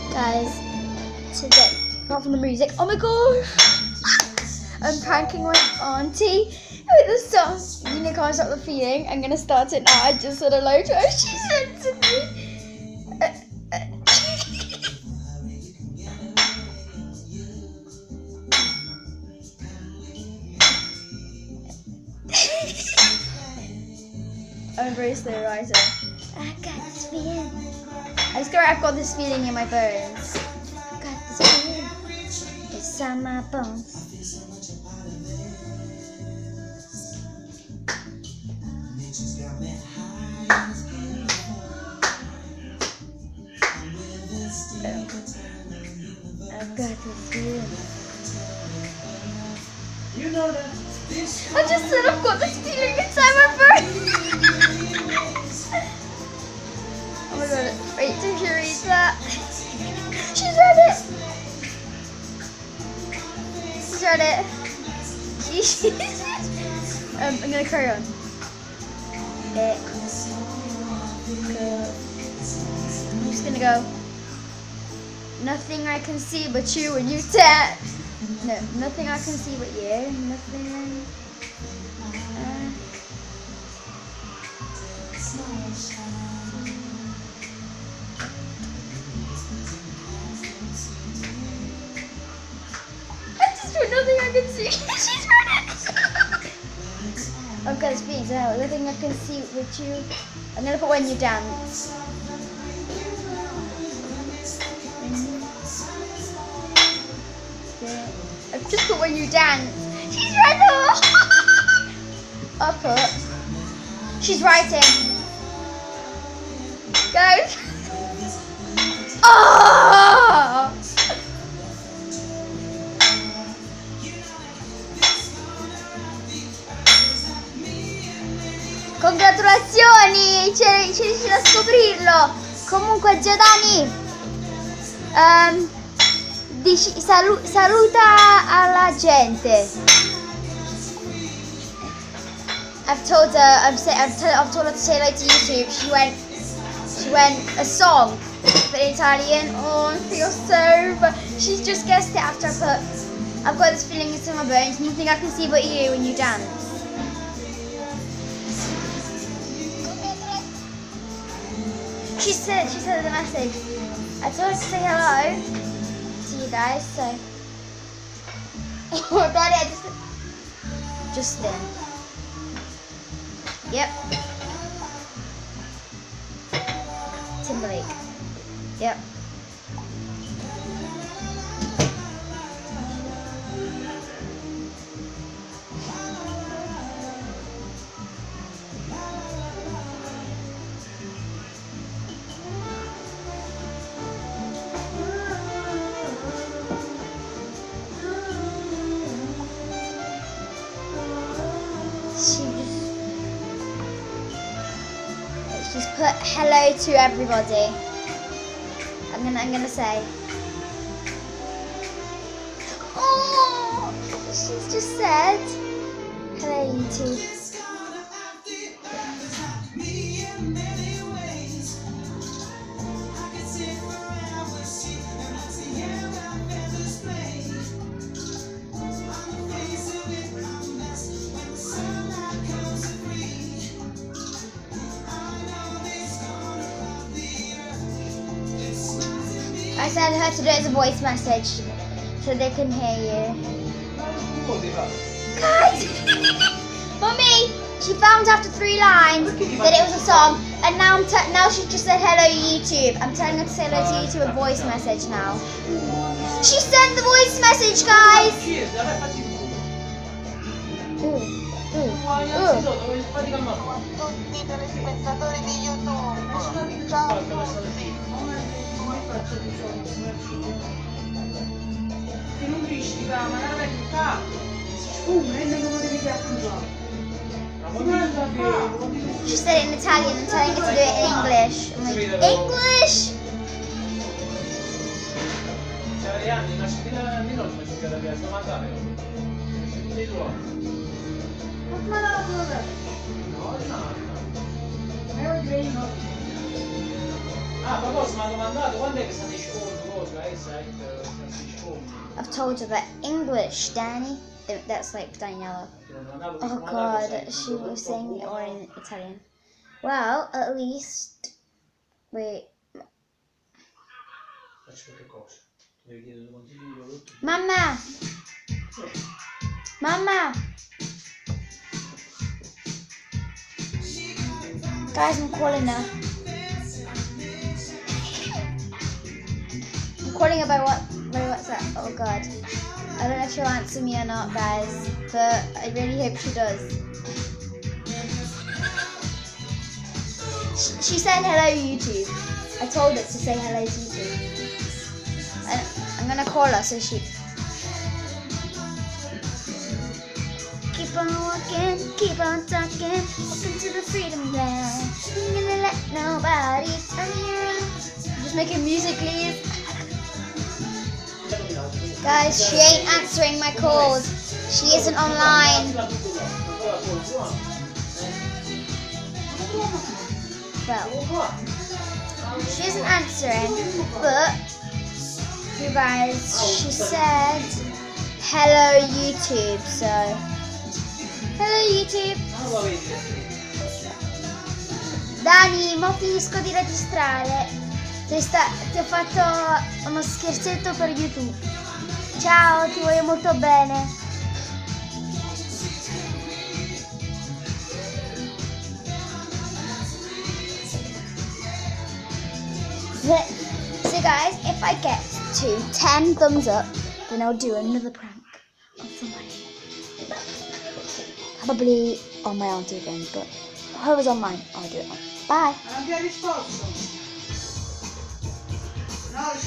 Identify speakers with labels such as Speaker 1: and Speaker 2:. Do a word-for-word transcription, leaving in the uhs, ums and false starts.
Speaker 1: Guys, today, apart from the music, oh my gosh, I'm pranking my auntie with the song. You know, can't stop the feeling. I'm gonna start it now. I just said hello to her. She said to me. Uh, uh, I'm very slow writer. I got this feeling. I swear I've got this feeling in my bones. I got this feeling. It's on my bones. I've got this feeling.
Speaker 2: You know that.
Speaker 1: I just said I've got this feeling inside my bones. Oh my god, wait till she reads that. She's read it. She's read it. She's um, I'm gonna carry on. It I'm just gonna go. Nothing I can see but you when you tap. No, nothing I can see but you. Nothing. Uh, I just wrote nothing I can see. She's read it. I've got this being so nothing I can see with you. I'm gonna put when you dance. I've just put when you dance. She's read it. I'll put. She's writing. Go. Oh! Congratulazioni, ci riesci a scoprirlo. Comunque Giordani, um, dici, salu saluta alla gente. I've told her, I've said, I've, I've told her to say hello to YouTube. She went, she went a song, but in Italian. Oh, I feel so. But she's just guessed it after I put. I've got this feeling in my bones. Nothing I can see but you when you dance. She said, she said the message. I told her to say hello to you guys. So, oh, Daddy, I just, Justin. Yep. Timberlake. Yep. She's put hello to everybody. I'm gonna I'm gonna say. Oh, she's just said hello YouTube. I said her to do it as a voice message so they can hear you. Guys! Mummy! She found after three lines that it was a song, and now I'm t now she just said hello YouTube. I'm telling her to say hello to YouTube a voice message now. She sent the voice message, guys! Ooh, ooh, ooh.
Speaker 3: Tutti i telespettatori di YouTube. Ciao a tutti.
Speaker 2: Che non riesci a mangiare il capo. Uh, non devo vedere
Speaker 1: She said it in Italian and telling her to do it in English. I'm like, English?
Speaker 2: Ah, a proposito, mi ha domandato quando è che state in sconto, cosa, eh, sai, che state in sconto.
Speaker 1: I've told her that English, Danny. That's like Daniela. Oh God, she was saying it or in Italian. Well, at least. Wait.
Speaker 2: Faccio che cosa? Devi chiedere due consigli di prodotto.
Speaker 1: Mamma! Mamma! Guys, I'm calling her. I'm calling her by what? By WhatsApp. Oh God. I don't know if she'll answer me or not, guys, but I really hope she does. She, she said hello, YouTube. I told her to say hello to YouTube. And I'm gonna call her so she. Keep on walking, keep on talking, welcome to the freedom land. I'm gonna let nobody turn you around. Just making music, please. Guys, she ain't answering my calls. She isn't online. Well, she isn't answering, but you guys, she said hello YouTube, so hello YouTube. Dani, mo finisco di registrare. Ti, sta, ti ho fatto uno scherzetto per YouTube. Ciao, ti voglio molto bene. So guys, if I get to ten thumbs up, then I'll do another prank on somebody. Probably on my auntie again, but whoever's on mine, I'll do it on. Bye.
Speaker 2: Non ti ha risposto?